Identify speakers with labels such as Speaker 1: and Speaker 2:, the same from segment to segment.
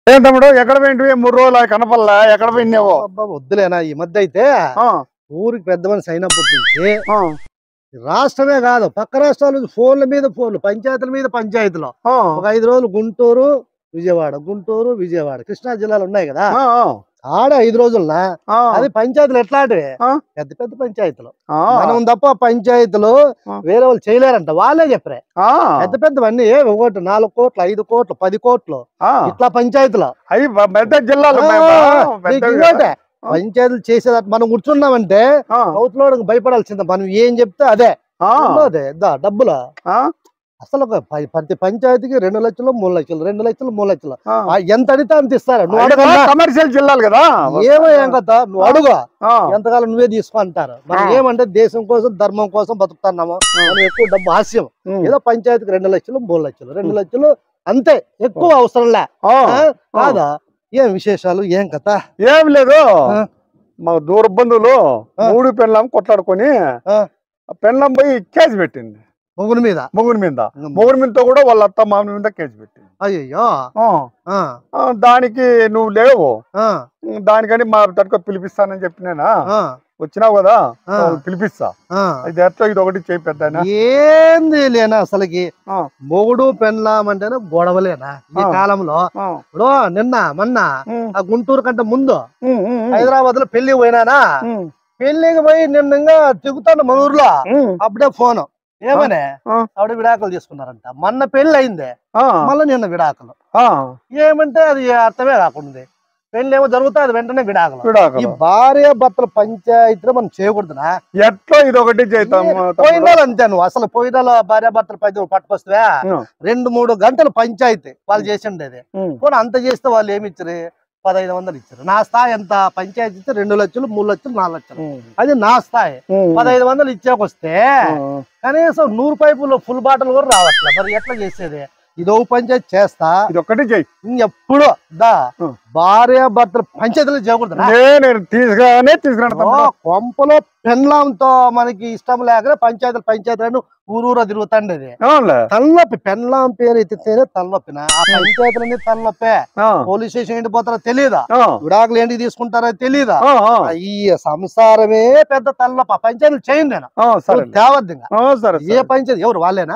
Speaker 1: ఏం తమ్ముడు ఎక్కడ పోయింటివి 3 రోజులు కనపల్లా ఎక్కడ పోయినావో?
Speaker 2: వద్దులేనా ఈ మధ్య అయితే ఊరికి పెద్ద మనిషి అయినప్పటి నుంచి రాష్ట్రమే కాదు పక్క రాష్ట్రాలు ఫోన్ల మీద ఫోన్లు పంచాయతీల మీద పంచాయతీలు ఒక 5 రోజులు గుంటూరు విజయవాడ కృష్ణా జిల్లాలు ఉన్నాయి కదా ఆడ 5 రోజులనా అది పంచాయతీలు ఎట్లాంటివి పెద్ద పెద్ద పంచాయతీలు మనం తప్ప పంచాయతీలు వేరే వాళ్ళు చేయలేరంట వాళ్ళే చెప్పారే పెద్ద పెద్దవన్నీ 1 4 కోట్లు 5 కోట్లు 10 కోట్లు ఇట్లా పంచాయతీలు
Speaker 1: అవి పెద్ద జిల్లాలు
Speaker 2: పంచాయతీలు చేసేది మనం కూర్చున్నామంటే అవతలోడికి భయపడాల్సిందే మనం ఏం చెప్తే అదే డబ్బులు అసలు ప్రతి పంచాయతీకి 2 లక్షలు 3 లక్షలు 2 లక్షలు 3 లక్షలు ఎంత అడిగితే అంత ఇస్తారు. నువ్వు అడుగు
Speaker 1: కమర్షియల్ జిల్లాలు కదా
Speaker 2: ఏమయ్యాం కదా నువ్వు అడుగు ఎంతకాలం నువ్వే తీసుకుంటారు. మనం ఏమంటే దేశం కోసం ధర్మం కోసం బతుకుతున్నాము. మనం ఎక్కువ డబ్బు హాస్యం ఏదో పంచాయతీకి 2 లక్షలు 3 లక్షలు 2 లక్షలు అంతే ఎక్కువ అవసరంలే కాదా. ఏం విశేషాలు ఏం కథ?
Speaker 1: ఏం లేదు మా దూర బంధువులు 3 పెళ్ళాం కొట్లాడుకొని పెళ్ళాం పోయి కేసు పెట్టింది
Speaker 2: మొగుని
Speaker 1: మీదతో కూడా వాళ్ళ అత్త మామూలు మీద కేసు పెట్టింది.
Speaker 2: అయ్యో
Speaker 1: దానికి నువ్వు లేవు దానికని మా తట్టుకో పిలిపిస్తానని చెప్పినేనా వచ్చినావు కదా పిలిపిస్తా ఇది ఎట్లా ఇది ఒకటి చేయి పెద్ద
Speaker 2: ఏంది లేనా అసలుకి మొగుడు పెళ్ళామంటేనే గొడవలేనా ఈ కాలంలో. ఇప్పుడు మొన్న ఆ గుంటూరు కంటే ముందు హైదరాబాద్ లో పెళ్లికి పోయినానా పెళ్లికి పోయి నిన్న తిరుగుతాను మన ఊర్లో అప్పుడే ఫోను ఏమనే ఆవిడ విడాకులు తీసుకున్నారంట. మొన్న పెళ్లి అయిందే మళ్ళీ నిన్న విడాకులు. ఏమంటే అది అర్థమే కాకుండా పెళ్లి ఏమో జరుగుతుంది అది వెంటనే విడాకులు. ఈ భార్య భర్తల పంచాయతీలో మనం చేయకూడదునా
Speaker 1: ఎట్లా ఇది ఒకటి
Speaker 2: పోయినాలు అంతే. నువ్వు అసలు పోయినాలు భార్య భర్తల పంచాయతీ పట్టుకొస్తే 2-3 గంటలు పంచాయతీ వాళ్ళు చేసిండేది. పోనీ అంత చేస్తే వాళ్ళు ఏమి ఇచ్చారు 1500 ఇచ్చారు. నా స్థాయి ఎంత పంచాయతీ ఇస్తే 2 లక్షలు 3 లక్షలు 4 లక్షలు అది నా స్థాయి. 1500 ఇచ్చాకొస్తే కనీసం 100 పైపులు ఫుల్ బాటిల్ కూడా రావట్లే. మరి ఎట్లా చేసేది? ఇదో పంచాయతీ చేస్తా ఇది ఒక్కటి చెయ్యి. ఎప్పుడు భార్య భర్తలు పంచాయతీలో చేయకూడదు. తీసుకురా కొంపలో పెన్లాంతో మనకి ఇష్టం లేక పంచాయతీలను ఊరూరా తిరుగుతాండేది. తలనొప్పి పెన్లాం పేరు ఎత్తితేనే తలనొప్పిన ఆ పంచాయతీలన్నీ తలనొప్పే. పోలీస్ స్టేషన్ ఏంటి పోతారో తెలియదా, విడాకులు ఏంటి తీసుకుంటారో తెలియదా. ఈ సంసారమే పెద్ద తలనొప్పి. పంచాయతీలు చేయండి నేను తేవద్దు. ఏ పంచాయతీ ఎవరు వాళ్ళేనా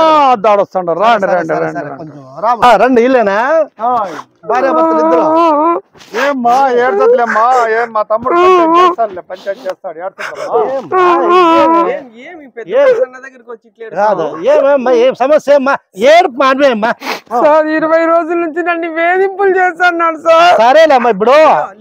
Speaker 2: రండి ఇల్లేనా భార్య భర్తలు ఇద్దరు
Speaker 1: ఏమ్మా ఏడ్చలేమ్మా ఏం మా తమ్ముడు పంచాయతీ చేస్తాడు
Speaker 2: ఏమమ్మా ఏం సమస్య అమ్మా ఏడుపు మానవేమ్మా.
Speaker 3: సార్ 20 రోజుల నుంచి నన్ను వేధింపులు చేస్తున్నాడు సార్.
Speaker 2: సరేలేమ్మా ఇప్పుడు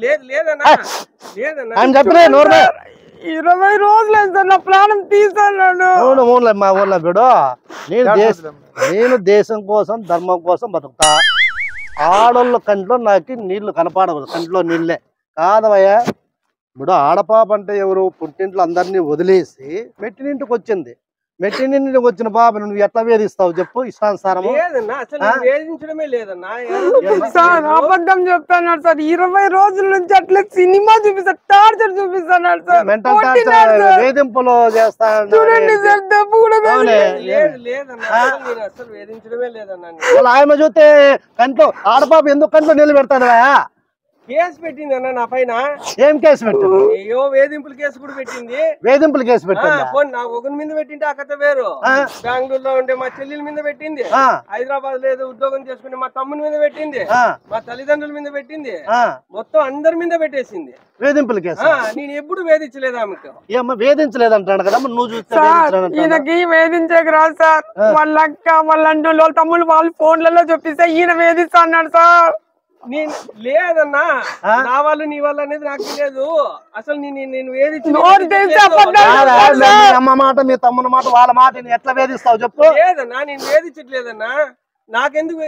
Speaker 2: ఆయన చెప్పలే
Speaker 3: 20 రోజులు సార్ నా ప్రాణం తీస్తున్నాడు.
Speaker 2: మా ఊర్లో బిడు నేను దేశం కోసం ధర్మం కోసం బతుకుతా. ఆడోళ్ళ కంట్లో నాకు నీళ్లు కనపడకూడదు. కంట్లో నీళ్ళే కాదవయ్యా. ఇప్పుడు ఆడపాప అంటే ఎవరు? పుట్టింట్లో అందరినీ వదిలేసి మెట్టినింటికి వచ్చింది. మెట్టినింటికి వచ్చిన పాప నువ్వు ఎట్లా వేధిస్తావు చెప్పు? ఇష్టానుసారము
Speaker 3: సార్ అబద్ధం చెప్తున్నాడు సార్. 20 రోజుల నుంచి అట్లా సినిమా చూపిస్తాడు, టార్చర్ చూపిస్తున్నాడు సార్.
Speaker 2: మెంటల్ టార్చర్ వేధింపులు చేస్తాడు.
Speaker 3: చూడండి సార్ డబ్బు కూడా
Speaker 2: ఆయన చూస్తే కంట్లో ఆడపాప ఎందుకు కంట్లో నీళ్ళు పెడతాడా?
Speaker 3: కేసు పెట్టింది అన్న నా పైన.
Speaker 2: ఏం కేసు పెట్టింది?
Speaker 3: అయ్యో వేధింపుల కేసు కూడా పెట్టింది.
Speaker 2: వేధింపుల కేసు పెట్టింది?
Speaker 3: నా ఒకరి మీద పెట్టింటే ఆ కథ వేరు. బెంగళూరులో ఉండే మా చెల్లెల మీద పెట్టింది. హైదరాబాద్ లో ఏదో ఉద్యోగం చేసుకుని మా తమ్ముని మీద పెట్టింది. మా తల్లిదండ్రుల మీద పెట్టింది. మొత్తం అందరి మీద పెట్టేసింది
Speaker 2: వేధింపుల కేసు.
Speaker 3: నేను ఎప్పుడు వేధించలేదు ఆమెకు.
Speaker 2: ఏమన్నా వేధించలేదంటాడు కదా నువ్వు చూస్తే.
Speaker 3: ఈయనకి వేధించేకి రాదు సార్. వాళ్ళ అక్క వాళ్ళ అన్న వాళ్ళ తమ్ముళ్ళు వాళ్ళ ఫోన్లలో చూపిస్తే ఈయన వేధిస్తా అన్నాడు సార్. నేను లేదన్నా నా వాళ్ళు నీ వాళ్ళు అనేది నాకు తెలియదు. అసలు నేను
Speaker 2: అమ్మ మాట మీ తమ్ముని మాట వాళ్ళ మాట ఎట్లా వేధిస్తావు చెప్పు?
Speaker 3: లేదన్నా నేను వేధించట్లేదన్నా. నాకెందుకు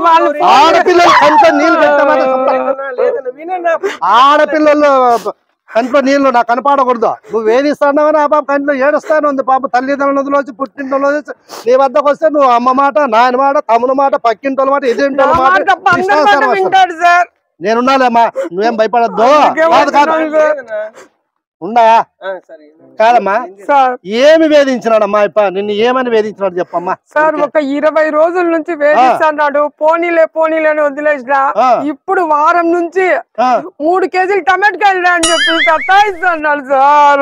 Speaker 2: ఆడపిల్లలు కంట్లో నీళ్లు నాకు కనపడకూడదు. నువ్వు వేధిస్తానని ఆ పాప కంట్లో ఏడుస్తాను ఉంది. పాప తల్లిదండ్రులు వచ్చి పుట్టింటోళ్ళు నీ వద్దకు వస్తే నువ్వు అమ్మ మాట నాయన మాట తమ్ముని మాట పక్కింటోళ్ళ మాట ఎదురింటోళ్ళ మాట నేనున్నాలేమ్మా. నువ్వేం భయపడద్దు. ఉన్నాయా
Speaker 3: సరే
Speaker 2: కాదమ్మా
Speaker 4: సార్
Speaker 2: ఏమి వేధించినాడమ్మా నిన్ను ఏమని వేధించినాడు చెప్పమ్మా.
Speaker 4: సార్ ఒక 20 రోజుల నుంచి వేధిస్తున్నాడు. పోనీలే అని వదిలేసిన. ఇప్పుడు వారం నుంచి 3 కేజీలు టమాటకాయలు అని చెప్పి సతాయిస్తున్నాడు సార్.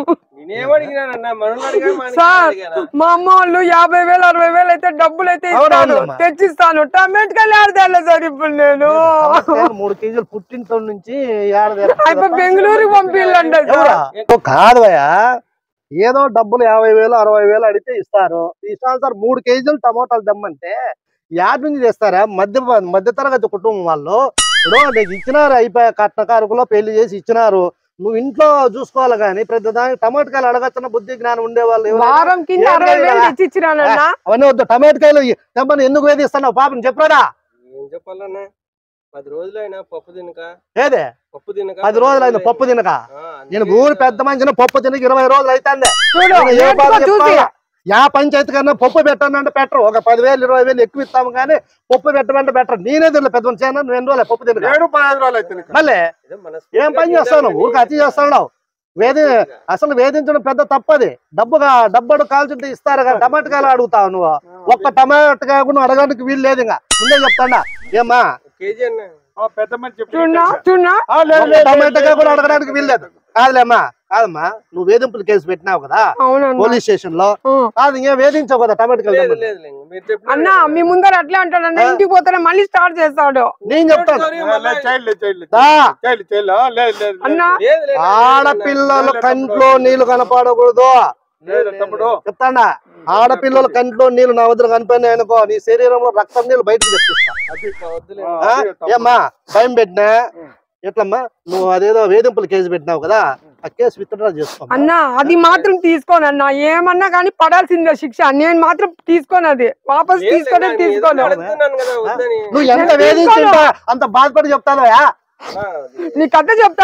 Speaker 4: సార్ మా అమ్మ వాళ్ళు 50,000 60,000 అయితే డబ్బులు అయితే ఇస్తాను, తెచ్చిస్తాను. టమాటకాయలు ఆడదాలే సార్ ఇప్పుడు నేను.
Speaker 2: 3 కేజీలు పుట్టింటి నుంచి
Speaker 4: బెంగళూరుకి పంపిల్లండి
Speaker 2: కాదువయ్యా. ఏదో డబ్బులు 50,000 60,000 అడిగితే ఇస్తారు సార్. 3 కేజీలు టమోటాలు దమ్మంటే యాడ్ నుంచి తెస్తారా? మధ్య తరగతి కుటుంబం వాళ్ళు ఇప్పుడు నీకు ఇచ్చినారు, అయిపోయా కట్న కారుకులో పెళ్లి చేసి ఇచ్చినారు. నువ్వు ఇంట్లో చూసుకోవాలి కానీ ప్రతి దానికి టమాటకాయలు అడగచ్చిన బుద్ధి జ్ఞానం ఉండేవాళ్ళు అవన్నీ వద్దు. టమాటకాయలు తెమ్మని ఎందుకు వేధిస్తున్నావు పాపని చెప్పరాడా?
Speaker 3: ఏం చెప్పాలన్నా 10 రోజులైనా పప్పు తినక.
Speaker 2: ఏదే 10 రోజులైంది పప్పు తినక? నేను ఊరు పెద్ద మనిషిని పప్పు తినక 20 రోజులు అవుతుంది. యా పంచాయతీ కన్నా పప్పు పెట్టానంటే పెట్టరు. ఒక 10,000 20,000 ఎక్కువ ఇస్తాము కానీ పప్పు పెట్టమంటే పెట్టరు. నేనే తినలే పెద్ద మనిషి 2 రోజులు పప్పు తినక.
Speaker 1: 15 రోజులు అయితే
Speaker 2: మళ్ళీ ఏం పని చేస్తాను? ఊరికి అతి చేస్తాడు. అసలు వేధించడం పెద్ద తప్పది. డబ్బు కాల్చుంటే ఇస్తారు కానీ టమాటకాయలు అడుగుతావు నువ్వు. ఒక్క టమాటకాయ కూడా అడగడానికి వీలు లేదు. ఇంకా ముందే చెప్తాడా ఏమ్మా టమాటకాయ కూడా అడగడానికి వీలు లేదు. కాదమ్మా నువ్వు వేధింపులు కేసు పెట్టినావు కదా పోలీస్ స్టేషన్ లో. కాదు ఇంకా వేధించావు కదా టమాటకాయలు.
Speaker 4: అన్నా మీ ముందర అట్లా అంటాడు. ఇంటికి పోతానే మళ్ళీ స్టార్ట్ చేస్తాడు.
Speaker 2: నేను చెప్తాను ఆడపిల్లలు కంట్లో నీళ్లు కనపడకూడదు చెప్తాడా. ఆడపిల్లల కంట్లో నీళ్లు నా వద్ద కనిపోయినాయి అనుకో నీ శరీరంలో రక్తం నీళ్ళు బయటకు తెప్పిస్తా. ఏమ్మా భయం పెట్టినా ఎట్లమ్మా? నువ్వు అదేదో వేధింపులు కేసు పెట్టినావు కదా, ఆ కేసు విత్డ్రా చేసుకో.
Speaker 4: అన్నా అది మాత్రం తీసుకోనన్నా. ఏమన్నా కానీ పడాల్సిందే శిక్ష. నేను మాత్రం తీసుకోను, అది వాపస్ తీసుకోను.
Speaker 2: నువ్వు ఎంత వేధించుంటా అంత బాధపడి చెప్తావా?
Speaker 4: నీ కథ చెప్తా.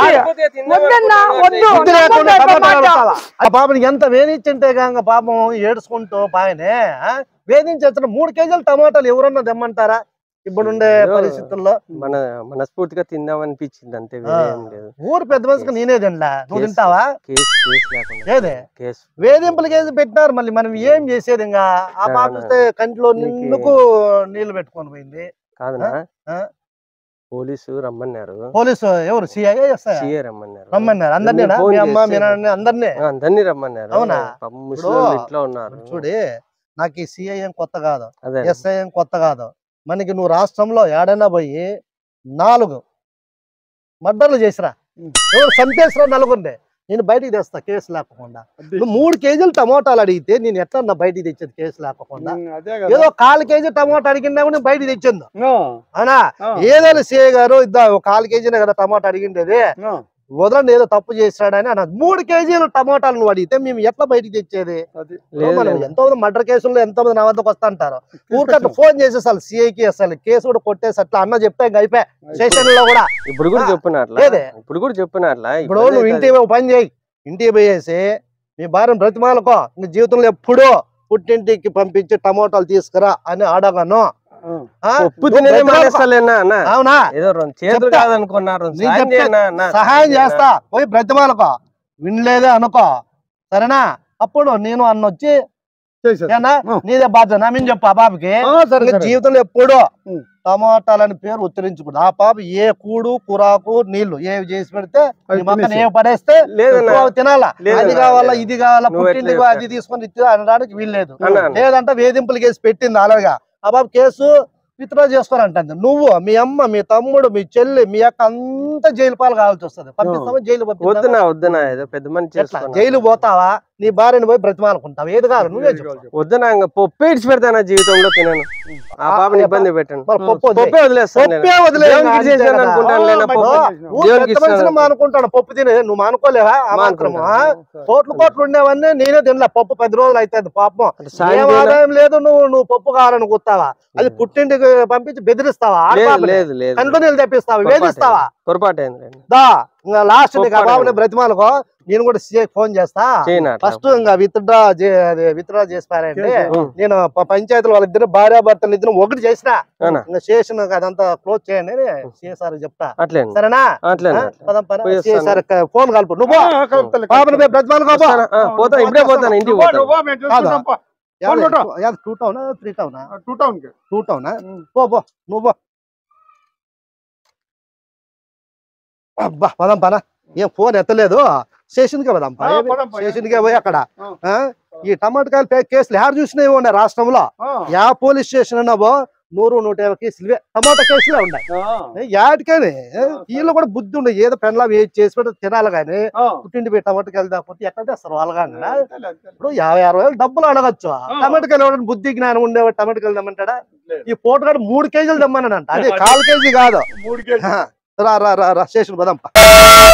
Speaker 2: పాపని ఎంత వేధించుంటే కాక పాపం ఏడుచుకుంటూ బాగానే వేధించేస్తున్న 3 కేజీలు టమాటాలు ఎవరన్నా తెమ్మంటారా ఇప్పుడుండే పరిస్థితుల్లో?
Speaker 3: మనస్ఫూర్తిగా తిందామనిపించింది అంతే.
Speaker 2: ఊరు పెద్ద మనిషికి నేనే తినలా, నువ్వు తింటావా? ఏదే వేధింపులు కేసు పెట్టినారు. మళ్ళీ మనం ఏం చేసేది? ఇంకా ఆ పాప కంట్లో నిండుకు నీళ్లు పెట్టుకొని పోయింది.
Speaker 3: కాదనా పోలీసు రమ్మన్నారు.
Speaker 2: పోలీసు ఎవరు? సిఐ రమ్మన్నారు.
Speaker 3: అందరినీ రమ్మన్నారు.
Speaker 2: అవునా?
Speaker 3: ఇట్లా ఉన్నారు
Speaker 2: చూడి, నాకు ఈ సిఐ ఏం కొత్త కాదు, ఎస్ఐ ఏం కొత్త కాదు. మనకి నువ్వు రాష్ట్రంలో ఏడైనా పోయి 4 మర్డర్లు చేసిరా, ఎవరు చంపేసిరా 4 నేను బయటికి తెస్తా కేసు లేకుండా. నువ్వు 3 కేజీలు టమోటాలు అడిగితే నేను ఎట్లా బయటికి తెచ్చేది కేసు లేకుండా? ఏదో 1/4 కేజీ టమోటా అడిగినా కూడా బయటికి తెచ్చింది అవునా? ఏదైనా సిఐ గారు 1/4 కేజీనే కదా టమోటా అడిగిండేది, వదలండి ఏదో తప్పు చేశాడని అన్న. 3 కేజీలు టమోటాలు నువ్వు అడిగితే మేము ఎట్లా బయటికి తెచ్చేది? ఎంతో మంది మర్డర్ కేసుల్లో ఎంతో మంది నా వద్దకు వస్తా అంటారు. ఊరికట్లా ఫోన్ చేసేసి అసలు సిఐకి అసలు కేసు కూడా కొట్టేసి అట్లా అన్న చెప్తే ఇంకా అయిపోయా స్టేషన్ లో కూడా.
Speaker 3: ఇప్పుడు కూడా చెప్పినట్లా
Speaker 2: ఇప్పుడు నువ్వు ఇంటికి పని చేయి, ఇంటికి పోయేసి మీ భార్యను బ్రతిమాలకో నీ జీవితంలో ఎప్పుడూ పుట్టింటికి పంపించి టమోటాలు తీసుకురా అని అడగను.
Speaker 3: అవునా?
Speaker 2: సహాయం చేస్తా, పోయి బ్రతిమాలకో. వినలేదే అనుకో సరేనా? అప్పుడు నేను అన్నొచ్చి నీదే బాధ్యత నా మీద చెప్పు. ఆ పాపకి జీవితంలో ఎప్పుడూ టమాటాలని పేరు ఉచ్చరించకూడదు. ఆ పాప ఏ కూడు కూరాకు నీళ్లు ఏవి చేసి పెడితే ఏ పడేస్తే తినాలా, అది కావాలా ఇది కావాలా పుట్టింటికి అది తీసుకొని ఇచ్చి అనడానికి వీల్లేదు. లేదంటే వేధింపులు కేసు పెట్టింది అలాగా. ఆ బాబు కేసు విత్డ్రా చేసుకోరంటే నువ్వు మీ అమ్మ మీ తమ్ముడు మీ చెల్లి మీ అక్క అంతా జైలు పాలు కావాల్సి వస్తుంది. పంపిస్తావా? జైలు జైలు పోతావా? నీ భార్యను పోయి బ్రతిమాలకుంటావు. ఏది కాదు నువ్వే
Speaker 3: వద్దునా పప్పు ఇచ్చి పెడతాను జీవితంలో తినను. ఆ పాపని ఇబ్బంది పెట్టాను.
Speaker 2: అనుకుంటాను పప్పు తినే నువ్వు మానుకోలేవా? కోట్లు ఉండేవన్నీ నేనే తినలే. పప్పు 10 రోజులు అయితే పాపం ఏం ఆదాయం లేదు. నువ్వు పప్పు కావాలని కూతావా? అది పుట్టింటికి పంపించి బెదిరిస్తావా? కంట్లో నీళ్ళు తెప్పిస్తావా? వేధిస్తావా?
Speaker 3: పొరపాటు అయింది.
Speaker 2: దా ఇంకా లాస్ట్ నీకు ఆ బాబుని బ్రతిమాలకో నేను కూడా ఫోన్ చేస్తా. ఫస్ట్ ఇంకా విత్డ్రా చేసి పారండి. నేను పంచాయతీలో వాళ్ళిద్దరు భార్యాభర్తలు ఇద్దరు ఒకటి చేసినా ఇంకా స్టేషన్ అదంతా క్లోజ్ చేయండి సిఎస్ఆర్ చెప్తా. సరేనా? సిఎస్ఆర్ ఫోన్ కలుపు. నువ్వు బాబుని బ్రతిమాలకో.
Speaker 3: ఇప్పుడే పోతాను ఇంటికి.
Speaker 2: 2 టౌనా 3 టౌనా? 2 టౌనా? పో నువ్వు అబ్బా పదం పనా. ఏం ఫోన్ ఎత్తలేదు. స్టేషన్ కే పదాం. స్టేషన్ కే పోయి అక్కడ ఈ టమాటకాయలు కేసులు యాడ్ చూసినవి ఉన్నాయి రాష్ట్రంలో. యా పోలీస్ స్టేషన్ అన్నావో 100-150 కేసులు టమాటా కేసులే ఉన్నాయి. యాటికని వీళ్ళు కూడా బుద్ధి ఉండే ఏదో పెన్లా చేసి పెట్టి తినాలి కానీ పుట్టింటి పోయి టమాటకాయలు దాకపోతే ఎక్కడ తెస్తారు వాళ్ళగా. ఇప్పుడు 50-60 వేలు డబ్బులు అడగచ్చు. టమాటకాయలు బుద్ధి జ్ఞానం ఉండేవాడు టమాటకాయలు తెమ్మంటాడా? ఈ పోటుగాడు 3 కేజీలు తెమ్మన్నాడంట. అది 1/4 కేజీ కాదు. రా స్టేషన్ పదాం.